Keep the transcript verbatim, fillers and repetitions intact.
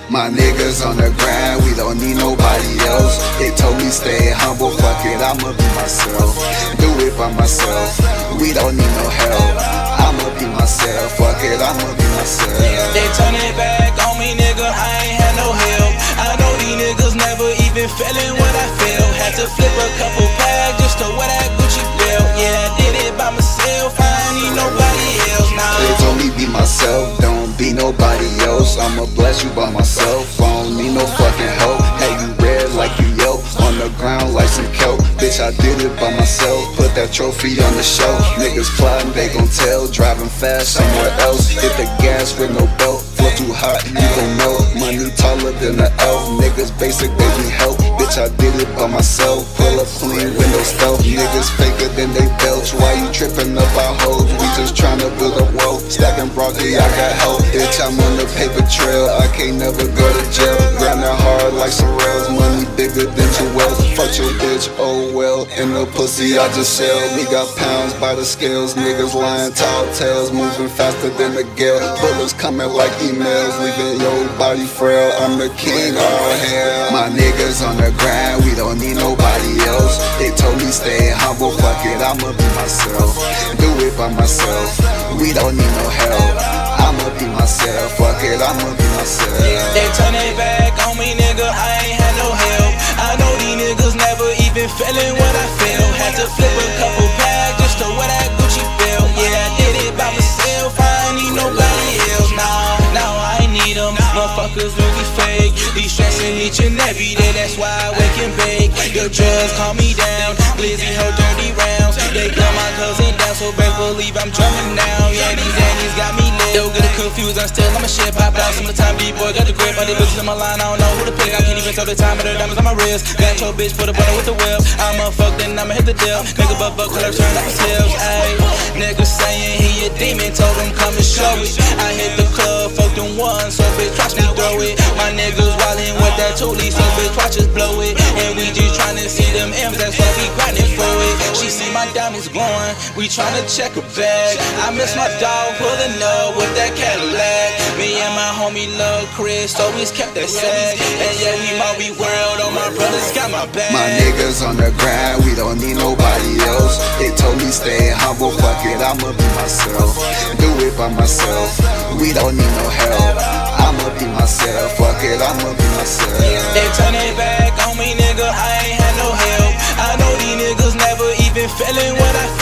My niggas on the grind, we don't need nobody else. They told me stay humble, fuck it, I'ma be myself. Do it by myself, we don't need no help. I'ma be myself, fuck it, I'ma be myself. They turn it back on me, nigga, I ain't had no help. I know these niggas never even feeling what I feel. Had to flip a couple packs just to wear that Gucci belt. Yeah, I did it by myself, I ain't need nobody else now. They told me be myself, don't be nobody else. I'ma bless you by myself, I don't need no fucking help. Hey, you red like you Yelp, on the ground like some kelp. Bitch, I did it by myself, put that trophy on the shelf. Niggas plotting, they gon' tell, driving fast somewhere else. Hit the gas with no belt, flow too hot, you gon' melt. Money taller than the elf, niggas basic, they need help. Bitch, I did it by myself, pull up clean with no stealth. Niggas faker than they belch, why you tripping up our hoes? We just tryna build a wealth, stacking broccoli, I got help. Bitch, I'm on the paper trail, I can't never go to jail. Grind that hard like some rails, money bigger than two wells. Fuck your bitch, oh well, in the pussy I just sell. We got pounds by the scales, niggas lying tall tales, moving faster than the gale. Bullets coming like emails, leaving your body frail. I'm the king, all hell. My niggas on the grind, we don't need nobody else. They told me stay humble, fuck it, I'ma be myself. Do it by myself, we don't need no help. I'ma be myself, fuck it, I'ma be myself. They turn it back on me, nigga, I ain't had no help. I know these niggas never even feeling what I feel. Had to flip a couple packs just to wear that Gucci belt. Yeah, I did it by myself, I ain't need nobody else. Now, now I need them, motherfuckers really fake. These stressing each and every day, that's why I wake and bake. Your drugs calm me down, Blizzy her dirty rounds. They got my cousin down, so best believe I'm drumming now. Yeah, these Annies got me lit. Don't get it confused, I'm still on my shit. Pop out summertime, B-boy got the grip. All these bitches on my line, I don't know who to pick. I can't even tell the time of the diamonds on my wrist. Got your bitch, put a button with the whip. I'ma fuck, then I'ma hit the deal. Nigga butt fuck, color turn up his hips. Ayy, nigga saying he a demon, told him come and show it. I hit the club, fuck them one, so bitch watch me throw it. My niggas wildin' with that toolie, so bitch watch us blow it. And we just tryna see them M's, that's why we grindin' for it. She see my diamonds glowing, we tryna check a bag. I miss my dog pullin' up with that Cadillac. Me and my homie Lil Chris always kept that sag. And yeah, we my we world, all my brothers got my back. My niggas on the grind, we don't need nobody else. They told me stay humble, fuck it, I'ma be myself. Do it by myself, we don't need no help. I'ma be myself, fuck it, I'ma be myself. They turn it back on me, nigga, I ain't had no help. I know these niggas never even feeling what I feel.